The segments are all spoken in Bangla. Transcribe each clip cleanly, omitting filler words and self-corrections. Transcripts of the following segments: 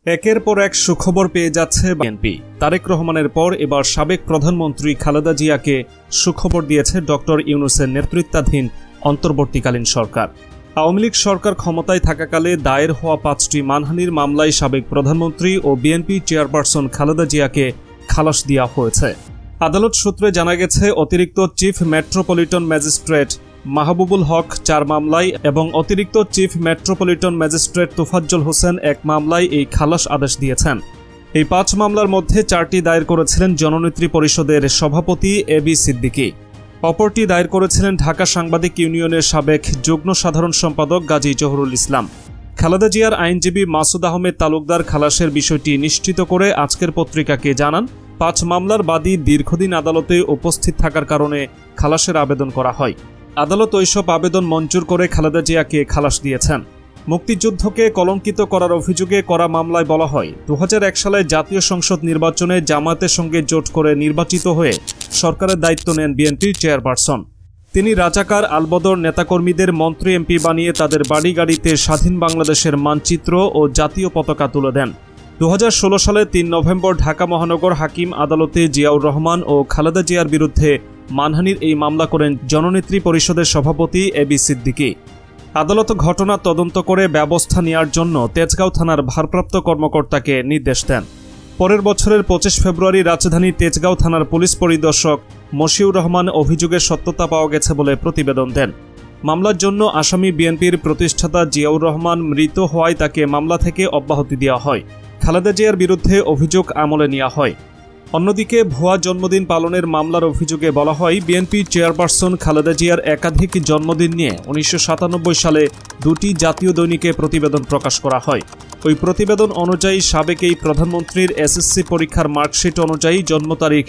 একের পর এক সুখবর পেয়ে যাচ্ছে বিএনপি। তারেক রহমানের পর এবার সাবেক প্রধানমন্ত্রী খালেদা জিয়াকে সুখবর দিয়েছে ডক্টর ইউনূসের নেতৃত্বাধীন অন্তর্বর্তীকালীন সরকার। আওয়ামী লীগ সরকার ক্ষমতায় থাকাকালে দায়ের হওয়া 5টি মানহানির মামলায় সাবেক প্রধানমন্ত্রী ও বিএনপি চেয়ারপারসন খালেদা জিয়াকে খালাস দেওয়া হয়েছে। আদালত সূত্রে জানা গেছে, অতিরিক্ত chief metropolitan magistrate Mahbubul Haque 4 মামলায় এবং অতিরিক্ত chief metropolitan magistrate Tofazzal Hossain 1 মামলায় এই খালাস আদেশ দিয়েছেন। এই 5 মামলার মধ্যে 4টি দায়ের করেছিলেন জননেত্রী পরিষদের সভাপতি এবি সিদ্দিকী। অপরটি দায়ের করেছিলেন ঢাকা সাংবাদিক ইউনিয়নের সাবেক যুগ্ম সাধারণ সম্পাদক গাজী জহুরুল ইসলাম। খালেদা জিয়ার আইনজীবী মাসুদ আহমেদ তালুকদার খালাসের বিষয়টি নিশ্চিত করে আজকের পত্রিকাকে জানান, 5 মামলার বাদী দীর্ঘদিন আদালতে উপস্থিত থাকার কারণে খালাসের আবেদন করা হয়। আদালত ওইসব আবেদন মঞ্জুর করে খালেদা জিয়াকে খালাস দিয়েছেন। মুক্তিযুদ্ধকে কলঙ্কিত করার অভিযোগে করা মামলায় বলা হয়, 2001 সালে জাতীয় সংসদ নির্বাচনে জামায়াতের সঙ্গে জোট করে নির্বাচিত হয়ে সরকারের দায়িত্ব নেন বিএনপির চেয়ারপারসন। তিনি রাজাকার আলবদর নেতাকর্মীদের মন্ত্রী এমপি বানিয়ে তাদের বাড়ি গাড়িতে স্বাধীন বাংলাদেশের মানচিত্র ও জাতীয় পতাকা তুলে দেন। 2016 সালে 3 নভেম্বর ঢাকা মহানগর হাকিম আদালতে জিয়াউর রহমান ও খালেদা জিয়ার বিরুদ্ধে মানহানির এই মামলা করেন জননেত্রী পরিষদের সভাপতি এবি সিদ্দিকী। আদালত ঘটনা তদন্ত করে ব্যবস্থা নেওয়ার জন্য তেজগাঁও থানার ভারপ্রাপ্ত কর্মকর্তাকে নির্দেশ দেন। পরের বছরের 25 ফেব্রুয়ারি রাজধানী তেজগাঁও থানার পুলিশ পরিদর্শক মশিউর রহমান অভিযোগের সত্যতা পাওয়া গেছে বলে প্রতিবেদন দেন। মামলার জন্য আসামি বিএনপির প্রতিষ্ঠাতা জিয়াউর রহমান মৃত হওয়ায় তাকে মামলা থেকে অব্যাহতি দেওয়া হয়। খালেদা জিয়ার বিরুদ্ধে অভিযোগ আমলে নেওয়া হয়। অন্যদিকে ভুয়া জন্মদিন পালনের মামলার অভিযোগে বলা হয়, বিএনপি চেয়ারপারসন খালেদা জিয়ার একাধিক জন্মদিন নিয়ে 1997 সালে 2টি জাতীয় দৈনিকে প্রতিবেদন প্রকাশ করা হয়। ওই প্রতিবেদন অনুযায়ী সাবেক এই প্রধানমন্ত্রীর এসএসসি পরীক্ষার মার্কশিট অনুযায়ী জন্ম তারিখ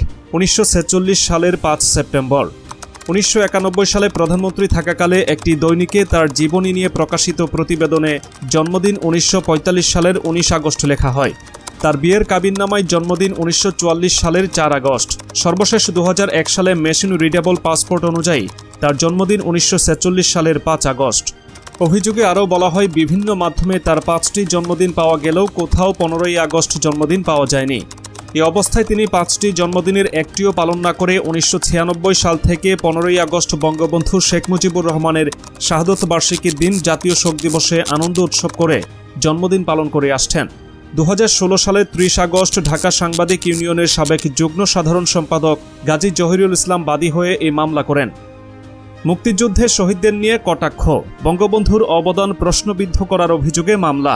1946 সালের 5 সেপ্টেম্বর। 1991 সালে প্রধানমন্ত্রী থাকাকালে একটি দৈনিকে তার জীবনী নিয়ে প্রকাশিত প্রতিবেদনে জন্মদিন 1945 সালের 19 আগস্ট লেখা হয়। তার বিয়ের কাবিননামায় জন্মদিন 1944 সালের 4 আগস্ট। সর্বশেষ 2001 সালে মেশিন রিডেবল পাসপোর্ট অনুযায়ী তার জন্মদিন 1946 সালের 5 আগস্ট। অভিযোগে আরও বলা হয়, বিভিন্ন মাধ্যমে তার 5টি জন্মদিন পাওয়া গেলেও কোথাও 15ই আগস্ট জন্মদিন পাওয়া যায়নি। এ অবস্থায় তিনি 5টি জন্মদিনের একটিও পালন না করে 1996 সাল থেকে 15ই আগস্ট বঙ্গবন্ধু শেখ মুজিবুর রহমানের শাহাদত বার্ষিকীর দিন জাতীয় শোক দিবসে আনন্দ উৎসব করে জন্মদিন পালন করে আসছেন। 2016 সালের 30 আগস্ট ঢাকা সাংবাদিক ইউনিয়নের সাবেক যুগ্ম সাধারণ সম্পাদক গাজী জহিরুল ইসলাম বাদী হয়ে এই মামলা করেন। মুক্তিযুদ্ধে শহীদদের নিয়ে কটাক্ষ, বঙ্গবন্ধুর অবদান প্রশ্নবিদ্ধ করার অভিযোগে মামলা।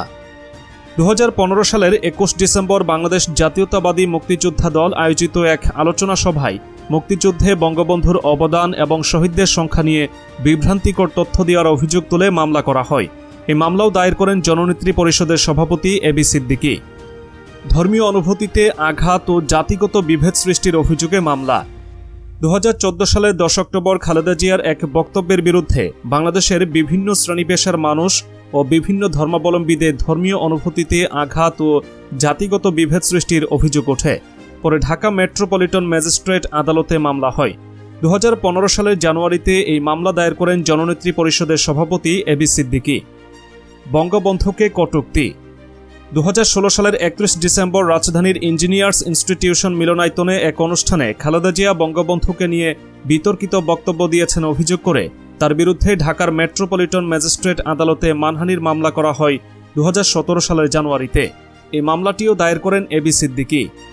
2015 সালের 21 ডিসেম্বর বাংলাদেশ জাতীয়তাবাদী মুক্তিযোদ্ধা দল আয়োজিত এক আলোচনা সভায় মুক্তিযুদ্ধে বঙ্গবন্ধুর অবদান এবং শহীদদের সংখ্যা নিয়ে বিভ্রান্তিকর তথ্য দেওয়ার অভিযোগ তুলে মামলা করা হয়। এই মামলাও দায়ের করেন জননেত্রী পরিষদের সভাপতি এবি সিদ্দিকী। ধর্মীয় অনুভূতিতে আঘাত ও জাতিগত বিভেদ সৃষ্টির অভিযোগে মামলা। 2014 সালের 10 অক্টোবর খালেদা জিয়ার এক বক্তব্যের বিরুদ্ধে বাংলাদেশের বিভিন্ন শ্রেণী পেশার মানুষ ও বিভিন্ন ধর্মাবলম্বীদের ধর্মীয় অনুভূতিতে আঘাত ও জাতিগত বিভেদ সৃষ্টির অভিযোগ ওঠে। পরে ঢাকা মেট্রোপলিটন ম্যাজিস্ট্রেট আদালতে মামলা হয়। 2015 সালের জানুয়ারিতে এই মামলা দায়ের করেন জননেত্রী পরিষদের সভাপতি এবি সিদ্দিকী। বঙ্গবন্ধুকে কটূক্তি। 2016 সালের 31 ডিসেম্বর রাজধানীর ইঞ্জিনিয়ার্স ইনস্টিটিউশন মিলনায়তনে এক অনুষ্ঠানে খালেদা জিয়া বঙ্গবন্ধুকে নিয়ে বিতর্কিত বক্তব্য দিয়েছেন অভিযোগ করে তার বিরুদ্ধে ঢাকার মেট্রোপলিটন ম্যাজিস্ট্রেট আদালতে মানহানির মামলা করা হয় 2017 সালের জানুয়ারিতে। এই মামলাটিও দায়ের করেন এবি সিদ্দিকী।